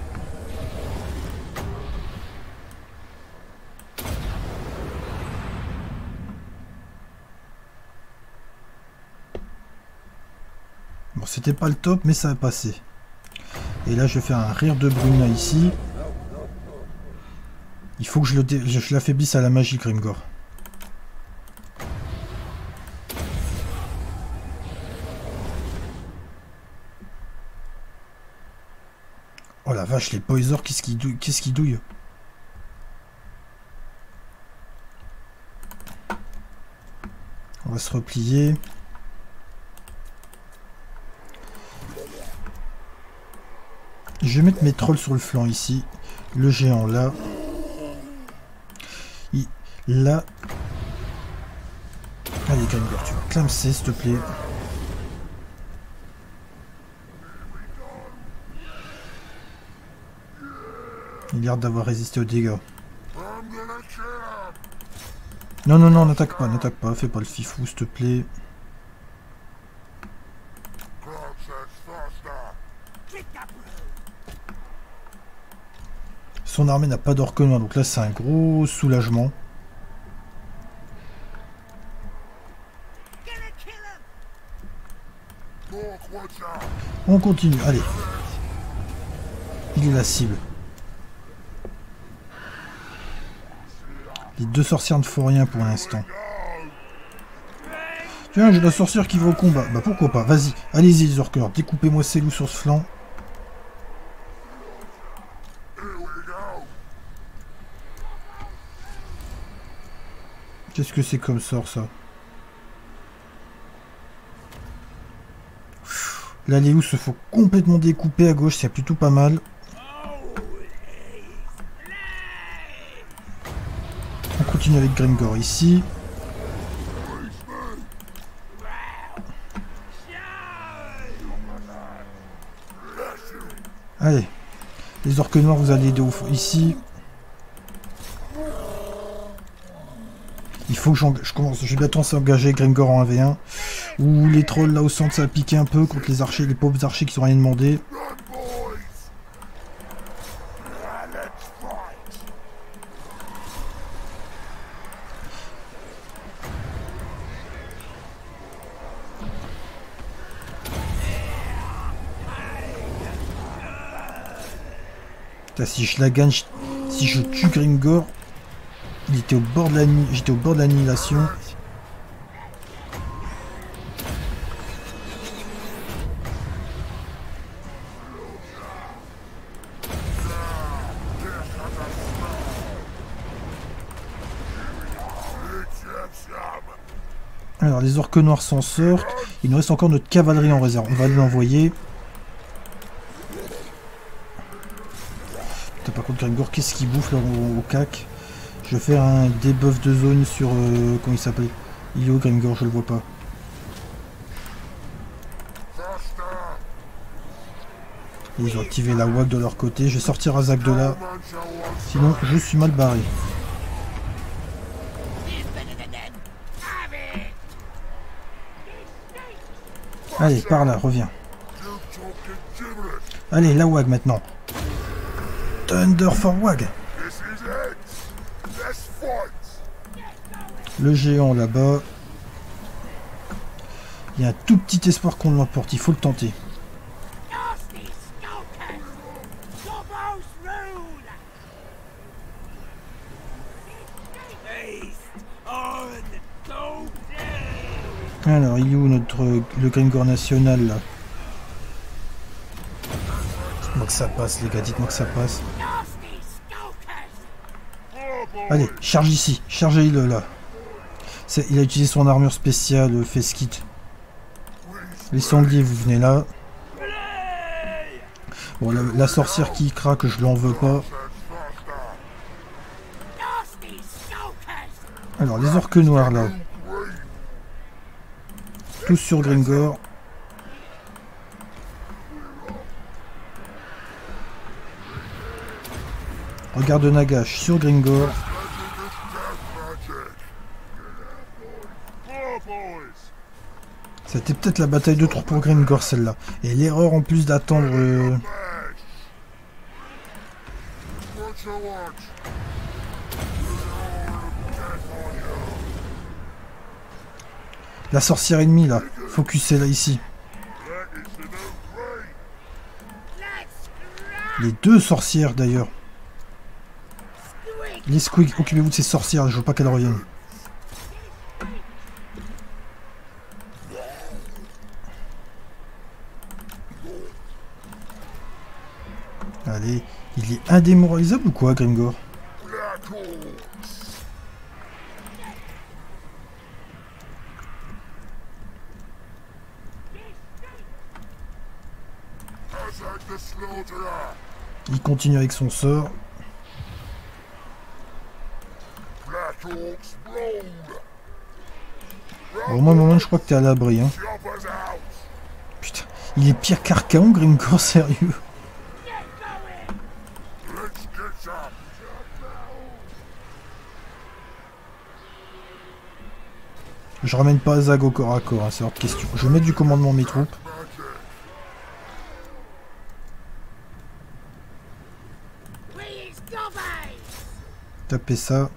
Bon, c'était pas le top, mais ça a passé. Et là, je vais faire un rire de Bruna ici. Il faut que je l'affaiblisse à la magie, Grimgor. Oh la vache, les Poisors, qu'est-ce qui douille? On va se replier. Je vais mettre mes trolls sur le flanc ici. Le géant là. Là. Allez, Grimgor, tu vas clamser, s'il te plaît. Il a l'air d'avoir résisté aux dégâts. Non, non, non, n'attaque pas, fais pas le fifou, s'il te plaît. Son armée n'a pas d'orque noir, donc là c'est un gros soulagement. On continue, allez. Il est la cible. Les 2 sorcières ne font rien pour l'instant. Tiens, j'ai la sorcière qui va au combat. Bah pourquoi pas, vas-y, allez-y les orques, découpez-moi ces loups sur ce flanc. Qu'est-ce que c'est comme sort ça? Là les loups se font complètement découper à gauche, c'est plutôt pas mal. On continue avec Grimgor ici. Allez, les orques noirs, vous allez de ouf ici. Il faut que je commence. Je vais bientôt s'engager Grimgor en 1v1. Ou les trolls là au centre, ça va piquer un peu contre les archers, les pauvres archers qui n'ont rien demandé. Putain, si je la gagne, si je tue Grimgor, j'étais au bord de l'annihilation. Alors les orques noirs s'en sortent. Il nous reste encore notre cavalerie en réserve. On va l'envoyer. Putain, par contre Grimgor, qu'est-ce qu'il bouffe là au cac? Je vais faire un debuff de zone sur... comment il s'appelle? Il est où Grimgor? Je le vois pas. Ils ont activé la WAC de leur côté. Je vais sortir Azag de là. Sinon je suis mal barré. Allez, par là, reviens. Allez, la WAG maintenant. Thunder for Wag. This is it. Let's fight. Le géant là-bas. Il y a un tout petit espoir qu'on l'emporte, il faut le tenter. Alors, il est où le Gringor national là? Dites-moi que ça passe les gars, dites-moi que ça passe. Allez, charge ici, chargez-le là. Il a utilisé son armure spéciale Feskit. Les sangliers, vous venez là. Bon, la sorcière qui craque, je l'en veux pas. Alors, les orques noirs là. Tous sur Gringor. Regarde Nagash sur Gringor. C'était peut-être la bataille de troupes pour Gringor celle-là. Et l'erreur en plus d'attendre... La sorcière ennemie là. Focusez là ici. Les deux sorcières d'ailleurs. Les Squig, occupez-vous de ces sorcières, je veux pas qu'elles reviennent. Allez, il est indémoralisable ou quoi, Gringor? Il continue avec son sort. Bon, au moins, moment, je crois que t'es à l'abri. Hein. Putain, il est pire qu'Archaon, Gringor, sérieux. Je ramène pas Zag au corps à corps, hein, c'est hors de question. Je mets du commandement mes troupes. Tapez ça.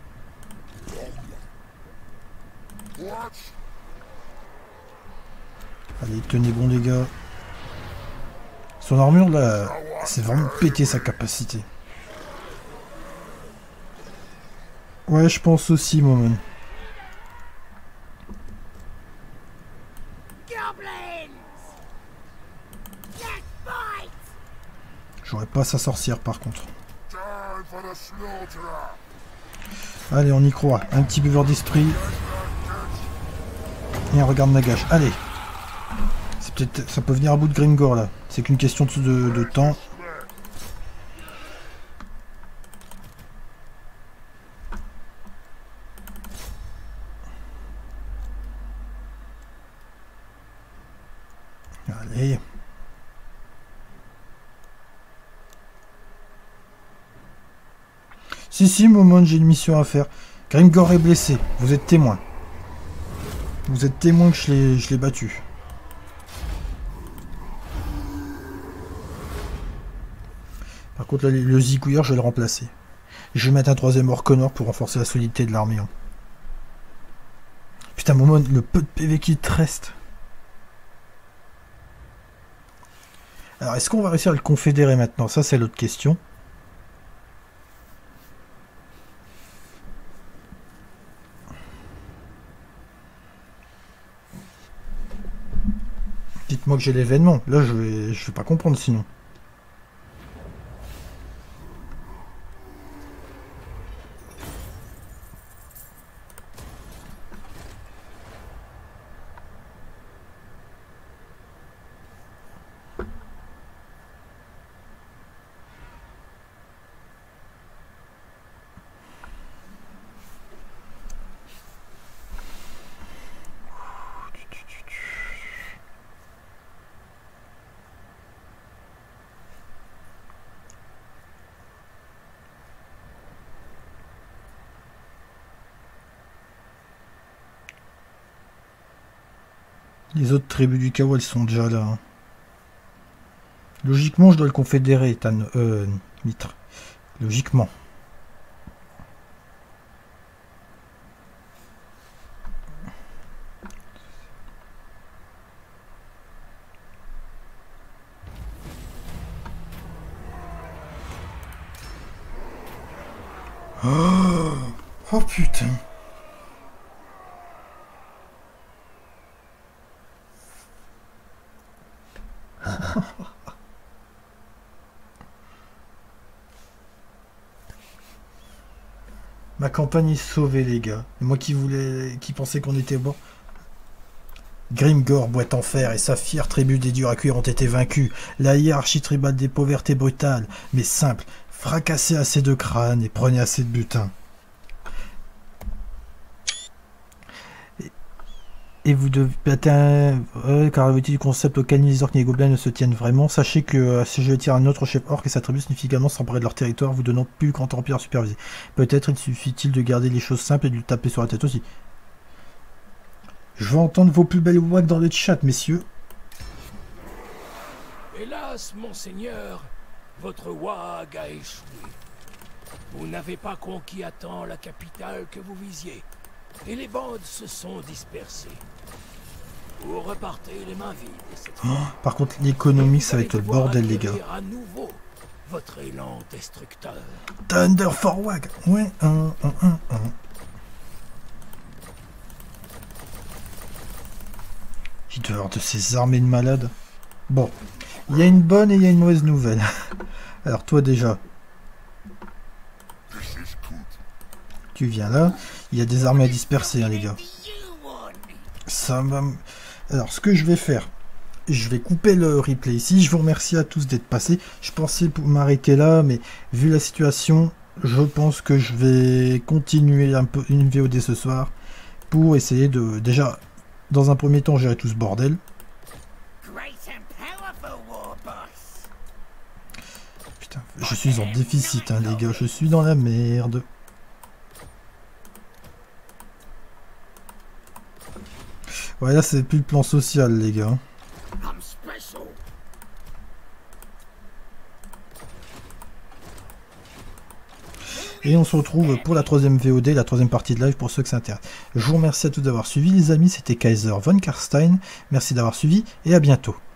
Allez, tenez bon les gars. Son armure là, c'est vraiment pété sa capacité. Ouais, je pense aussi, Moment. J'aurais pas sa sorcière par contre. Allez, on y croit. Un petit buveur d'esprit. Et un regard de Nagash. Allez. C'est peut-être, ça peut venir à bout de Gringor là. C'est qu'une question de temps. Allez. Si, Momon, j'ai une mission à faire. Gringor est blessé. Vous êtes témoin. Vous êtes témoin que je l'ai battu. Par contre, là, le Zigouilleur, je vais le remplacer. Je vais mettre un troisième orque noir pour renforcer la solidité de l'armée. Hein. Putain, Momon, le peu de PV qui te reste. Alors, est-ce qu'on va réussir à le confédérer maintenant? Ça, c'est l'autre question. Dites-moi que j'ai l'événement. Là, je vais pas comprendre sinon. Les autres tribus du chaos, elles sont déjà là. Hein. Logiquement, je dois le confédérer, Mitre. Logiquement. Oh putain. Ma campagne est sauvée, les gars. Et moi qui pensais qu'on était bon. Grimgor, boîte en fer et sa fière tribu des durs à cuire ont été vaincus. La hiérarchie tribale des pauvres est brutale, mais simple. Fracassez assez de crânes et prenez assez de butin. Et vous devez car la du concept auquel ni les orques ni les gobelins ne se tiennent vraiment. Sachez que si je tire un autre chef orc et sa tribu signifie également s'emparer de leur territoire, vous donnant plus grand empire à superviser. Peut-être il suffit-il de garder les choses simples et de lui taper sur la tête aussi. Je veux entendre vos plus belles voix dans le chat, messieurs. Hélas, monseigneur, votre wag a échoué. Vous n'avez pas conquis à temps la capitale que vous visiez, et les bandes se sont dispersées. Vous repartez les mains vides. Par contre, l'économie, ça va être le bordel, les gars. À nouveau votre élan destructeur. Thunder for Wag. Ouais, Il doit y avoir de ces armées de malades. Bon, il y a une bonne et il y a une mauvaise nouvelle. Alors toi déjà, tu viens là. Il y a des armées à disperser, hein, les gars. Ça va. Alors ce que je vais faire, je vais couper le replay ici. Je vous remercie à tous d'être passés. Je pensais m'arrêter là, mais vu la situation, je pense que je vais continuer un peu une VOD ce soir pour essayer de déjà. Dans un premier temps, gérer tout ce bordel. Putain, je suis en déficit, hein, les gars. Je suis dans la merde. Ouais, là, c'est plus le plan social, les gars. Et on se retrouve pour la troisième VOD, la troisième partie de live pour ceux que ça intéresse. Je vous remercie à tous d'avoir suivi, les amis. C'était Kaiser von Karstein. Merci d'avoir suivi et à bientôt.